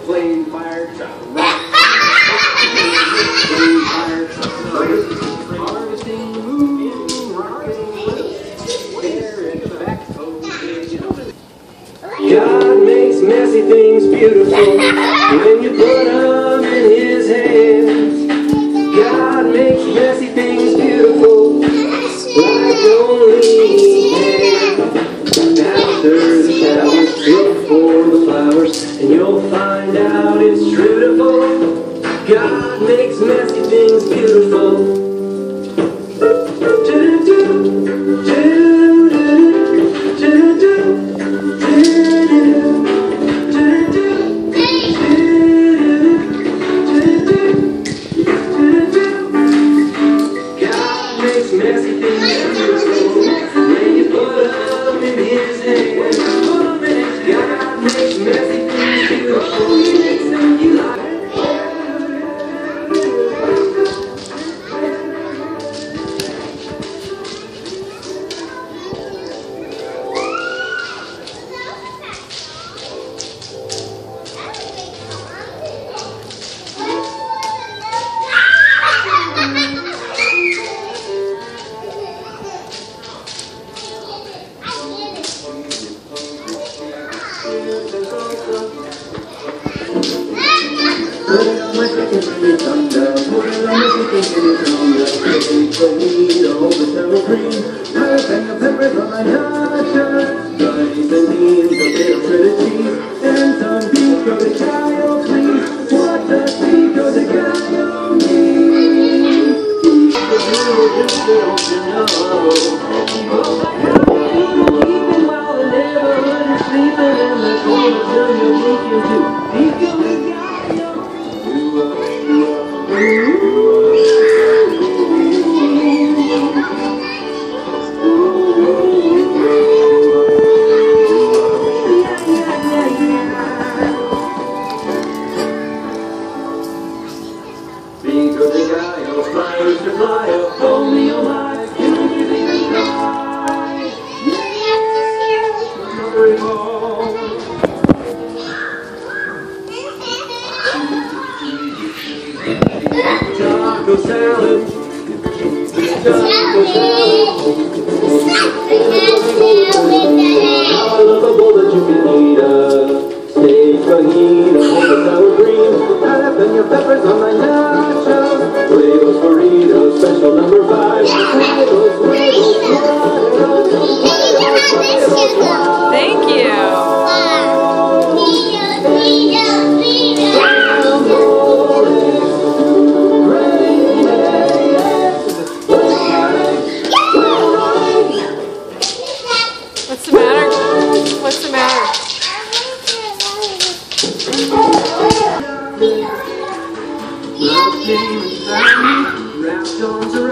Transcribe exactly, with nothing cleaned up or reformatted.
Flame fire truck. Flame fire truck. Harvesting moon, rocking carrot back God makes messy things beautiful when you put them in His hands. God makes messy things beautiful like only He can. After the showers, look for the flowers, and you'll find out it's beautiful. God makes messy things beautiful. Do-do-do, do-do-do, do-do-do, do-do-do, do-do-do, do-do-do, do-do-do. God makes messy things beautiful when you put them in His hands. God makes messy things beautiful. He makes them you like. Taco salad, taco salad. I love a bowl that you can eat up. Steak, fajita, homemade sour cream, jalapeno peppers on my nachos. Huevos, burritos, special number five. Huevos, huevos, huevos. Thank you. What's the matter? What's the matter? Love came and found me, wrapped arms around